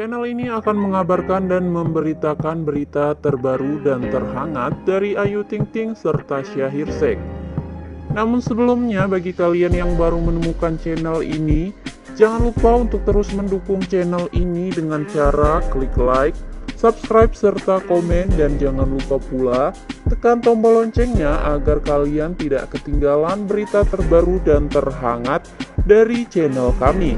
Channel ini akan mengabarkan dan memberitakan berita terbaru dan terhangat dari Ayu Ting Ting serta Syahir Sheikh. Namun sebelumnya, bagi kalian yang baru menemukan channel ini, jangan lupa untuk terus mendukung channel ini dengan cara klik like, subscribe, serta komen. Dan jangan lupa pula tekan tombol loncengnya agar kalian tidak ketinggalan berita terbaru dan terhangat dari channel kami.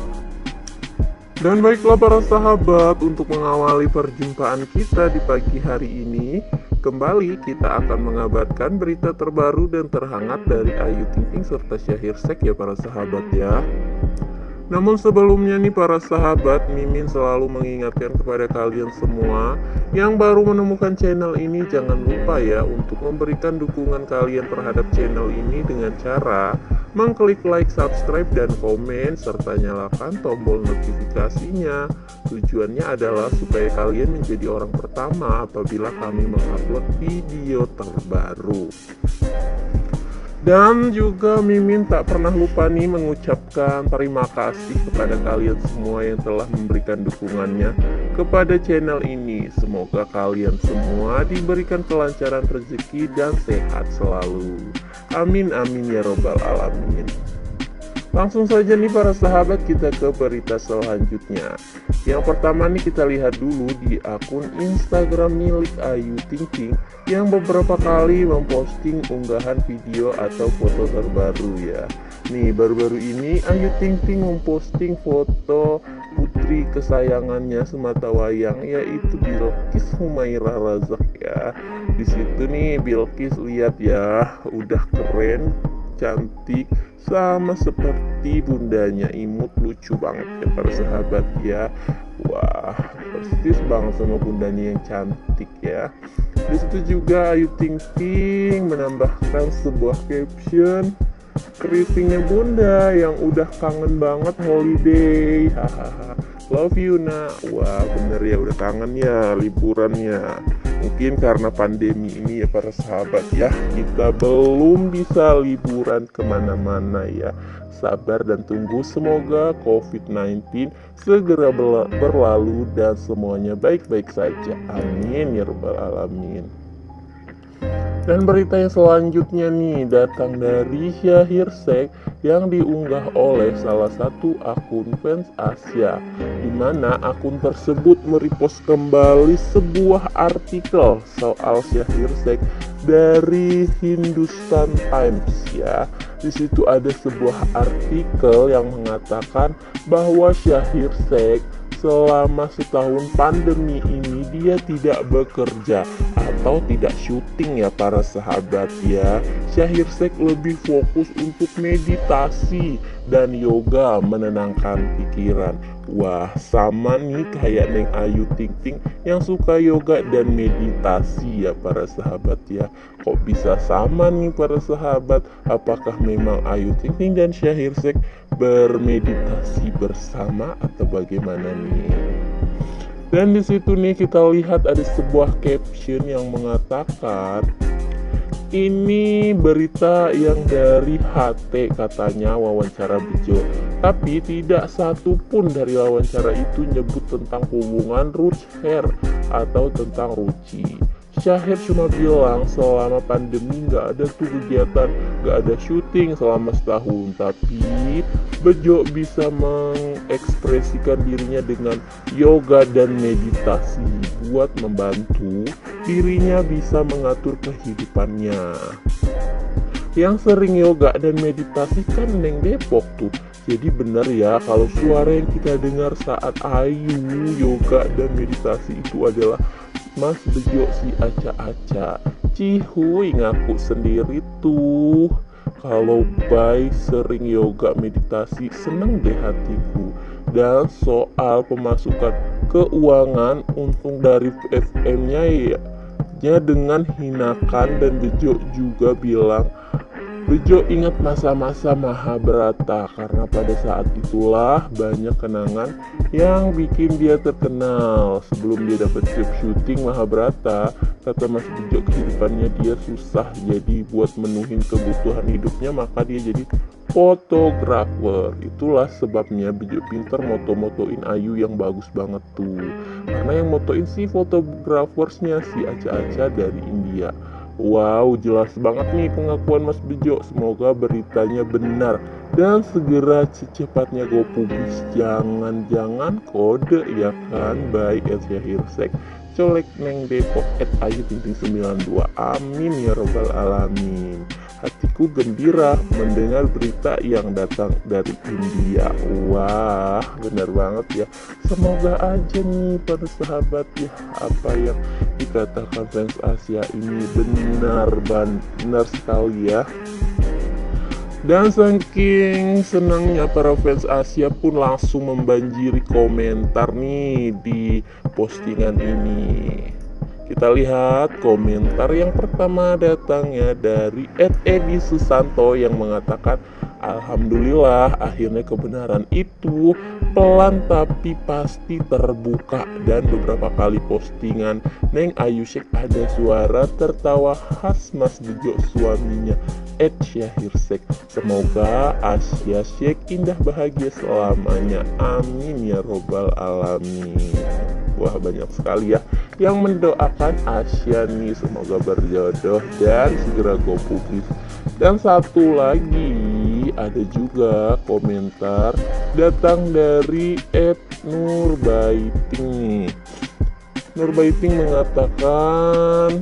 Dan baiklah para sahabat, untuk mengawali perjumpaan kita di pagi hari ini, kembali kita akan mengabarkan berita terbaru dan terhangat dari Ayu Ting Ting serta Syahir Sheikh ya para sahabat ya. Namun sebelumnya nih para sahabat, Mimin selalu mengingatkan kepada kalian semua yang baru menemukan channel ini, jangan lupa ya untuk memberikan dukungan kalian terhadap channel ini dengan cara mengklik like, subscribe, dan komen, serta nyalakan tombol notifikasinya. Tujuannya adalah supaya kalian menjadi orang pertama apabila kami mengupload video terbaru. Dan juga Mimin tak pernah lupa nih mengucapkan terima kasih kepada kalian semua yang telah memberikan dukungannya kepada channel ini. Semoga kalian semua diberikan kelancaran rezeki dan sehat selalu. Amin amin ya robbal alamin. Langsung saja nih para sahabat, kita ke berita selanjutnya. Yang pertama nih kita lihat dulu di akun Instagram milik Ayu Ting Ting yang beberapa kali memposting unggahan video atau foto terbaru ya. Nih baru-baru ini Ayu Ting Ting memposting foto putri kesayangannya sematawayang, yaitu Bilqis Humairah Razak ya. Di situ nih Bilqis, lihat ya, udah keren, cantik, sama seperti bundanya, imut, lucu banget ya para sahabat ya. Wah, persis banget sama bundanya yang cantik ya. Di situ juga Ayu Ting Ting menambahkan sebuah caption, keritingnya bunda yang udah kangen banget holiday, hahaha, love you nak. Wah bener ya, udah kangen ya liburannya. Mungkin karena pandemi ini ya para sahabat ya, kita belum bisa liburan kemana-mana ya. Sabar dan tunggu, semoga COVID-19 segera berlalu dan semuanya baik-baik saja. Amin ya rabbal alamin. Dan berita yang selanjutnya nih datang dari Syahir Sheikh yang diunggah oleh salah satu akun fans Asia, di mana akun tersebut merepost kembali sebuah artikel soal Syahir Sheikh dari Hindustan Times ya. Di situ ada sebuah artikel yang mengatakan bahwa Syahir Sheikh selama setahun pandemi ini dia tidak bekerja atau tidak syuting ya para sahabat ya. Syahir Sheikh lebih fokus untuk meditasi dan yoga menenangkan pikiran. Wah sama nih kayak Neng Ayu Ting Ting yang suka yoga dan meditasi ya para sahabat ya. Kok bisa sama nih para sahabat? Apakah memang Ayu Ting Ting dan Syahir Sheikh bermeditasi bersama atau bagaimana nih? Dan di situ nih kita lihat ada sebuah caption yang mengatakan, ini berita yang dari HT katanya, wawancara Bejo, tapi tidak satu pun dari wawancara itu nyebut tentang hubungan Ruth Hair atau tentang Ruci. Syahir cuma bilang selama pandemi nggak ada tuh kegiatan, nggak ada syuting selama setahun. Tapi Bejo bisa mengekspresikan dirinya dengan yoga dan meditasi buat membantu dirinya bisa mengatur kehidupannya. Yang sering yoga dan meditasi kan Neng Depok tuh. Jadi bener ya kalau suara yang kita dengar saat Ayu yoga dan meditasi itu adalah Mas Bejo si Aca-Aca. Cihuy ngaku sendiri tuh, kalau baik sering yoga meditasi seneng deh hatiku. Dan soal pemasukan keuangan, untung dari FM-nya ya dengan hinakan, dan Bejo juga bilang Bejo ingat masa-masa Mahabharata karena pada saat itulah banyak kenangan yang bikin dia terkenal. Sebelum dia dapat job syuting Mahabharata, kata Mas Bejo kehidupannya dia susah, jadi buat menuhin kebutuhan hidupnya maka dia jadi fotografer. Itulah sebabnya Bejo pinter moto-motoin Ayu yang bagus banget tuh. Karena yang motoin si fotografersnya si Aca-Aca dari India. Wow, jelas banget nih pengakuan Mas Bejo. Semoga beritanya benar dan segera secepatnya go publis. Jangan-jangan kode ya kan. By Elsia Hirsek, colek neng Depok @ayu92. Amin ya robbal alamin. Hatiku gembira mendengar berita yang datang dari India. Wah, benar banget ya. Semoga aja nih para sahabat ya, apa yang dikatakan fans Asia ini benar sekali ya. Dan saking senangnya para fans Asia pun langsung membanjiri komentar nih di postingan ini. Kita lihat komentar yang pertama datangnya dari @edi Susanto yang mengatakan, alhamdulillah akhirnya kebenaran itu pelan tapi pasti terbuka. Dan beberapa kali postingan Neng Ayu Syek ada suara tertawa khas Mas Bejo suaminya @Syahirsek. Semoga Asia Syek indah bahagia selamanya, amin ya robbal alamin. Wah, banyak sekali ya yang mendoakan Asia nih, semoga berjodoh dan segera go publis. Dan satu lagi ada juga komentar datang dari @nurbaiting nih. Nurbaiting mengatakan,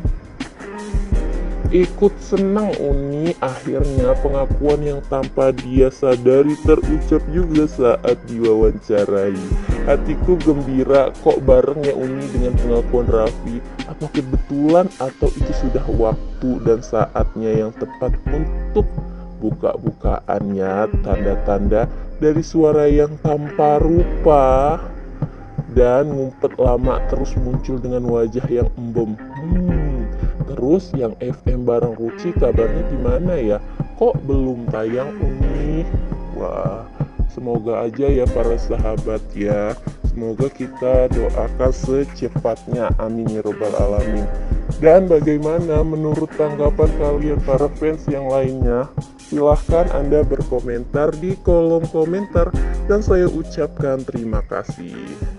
ikut senang Uni, akhirnya pengakuan yang tanpa dia sadari terucap juga saat diwawancarai. Hatiku gembira kok bareng ya Uni dengan pengakuan Raffi. Apa kebetulan atau itu sudah waktu dan saatnya yang tepat untuk buka-bukaannya? Tanda-tanda dari suara yang tanpa rupa dan ngumpet lama terus muncul dengan wajah yang embem. Terus yang FM bareng Ruci kabarnya gimana ya? Kok belum tayang Uni? Wah, semoga aja ya para sahabat ya. Semoga kita doakan secepatnya, amin ya robbal alamin. Dan bagaimana menurut tanggapan kalian para fans yang lainnya? Silahkan Anda berkomentar di kolom komentar dan saya ucapkan terima kasih.